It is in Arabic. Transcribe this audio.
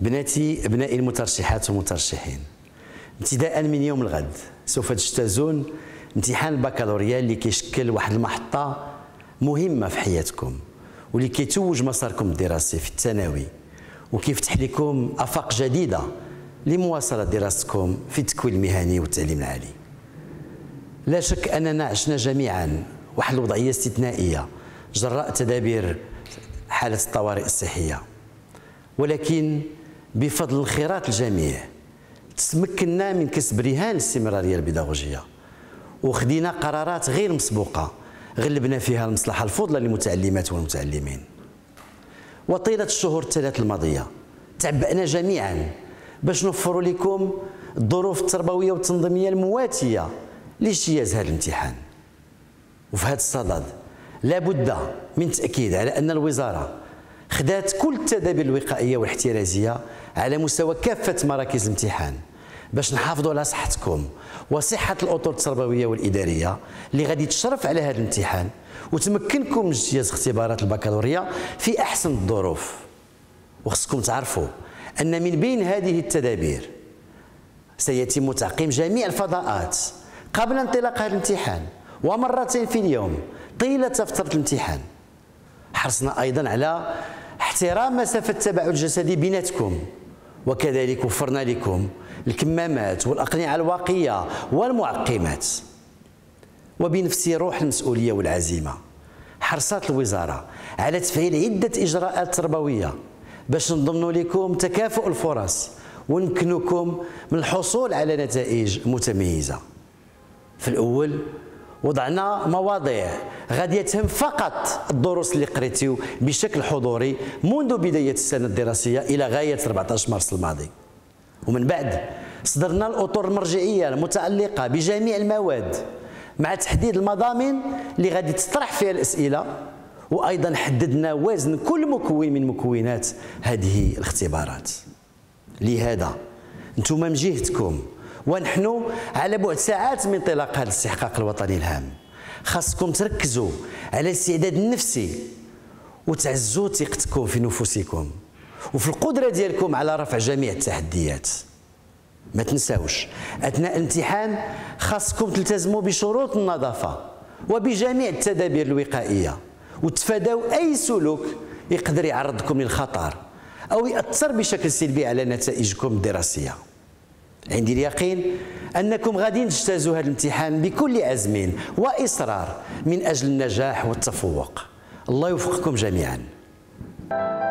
بناتي ابنائي المترشحات والمترشحين، ابتداء من يوم الغد سوف تجتازون امتحان البكالوريا اللي كيشكل واحد المحطة مهمة في حياتكم، واللي كيتوج مساركم الدراسي في الثانوي، وكيفتح لكم آفاق جديدة لمواصلة دراستكم في التكوين المهني والتعليم العالي. لا شك أننا عشنا جميعا واحد الوضعية استثنائية جراء تدابير حالة الطوارئ الصحية، ولكن بفضل انخراط الجميع تمكنا من كسب رهان الاستمرارية البيداغوجية، وخدينا قرارات غير مسبوقة غلبنا فيها المصلحة الفضلى للمتعلمات والمتعلمين. وطيلة الشهور الثلاث الماضية تعبأنا جميعا باش نوفروا لكم الظروف التربوية والتنظيمية المواتية لاجتياز هذا الامتحان. وفي هذا الصدد لابد من التأكيد على أن الوزارة خدات كل التدابير الوقائية والاحترازية على مستوى كافة مراكز الامتحان باش نحافظوا على صحتكم وصحة الأطر التربوية والإدارية اللي غادي تشرف على هذا الامتحان وتمكنكم من اجتياز اختبارات البكالوريا في أحسن الظروف. وخصكم تعرفوا أن من بين هذه التدابير سيتم تعقيم جميع الفضاءات قبل انطلاق هذا الامتحان ومرتين في اليوم طيلة فترة الامتحان. حرصنا أيضا على احترام مسافة التباعد الجسدي بيناتكم، وكذلك وفرنا لكم الكمامات والأقنعة الواقية والمعقمات. وبنفس روح المسؤولية والعزيمة حرصت الوزارة على تفعيل عدة إجراءات تربوية باش نضمنوا لكم تكافؤ الفرص ونمكنكم من الحصول على نتائج متميزة. في الأول وضعنا مواضيع غادي يتهم فقط الدروس اللي قريتيو بشكل حضوري منذ بداية السنة الدراسية إلى غاية 14 مارس الماضي، ومن بعد صدرنا الأطر المرجعية المتعلقة بجميع المواد مع تحديد المضامن اللي غادي تطرح فيها الأسئلة، وأيضا حددنا وزن كل مكون من مكونات هذه الاختبارات. لهذا انتم من جهتكم ونحن على بعد ساعات من انطلاق هذا الاستحقاق الوطني الهام خاصكم تركزوا على الاستعداد النفسي وتعزوا ثقتكم في نفوسكم وفي القدرة ديالكم على رفع جميع التحديات. ما تنساوش أثناء الامتحان خاصكم تلتزموا بشروط النظافة وبجميع التدابير الوقائية وتفادوا أي سلوك يقدر يعرضكم للخطر أو يأثر بشكل سلبي على نتائجكم الدراسية. عندي اليقين أنكم غادي تجتازوا هذا الامتحان بكل عزم وإصرار من أجل النجاح والتفوق. الله يوفقكم جميعا.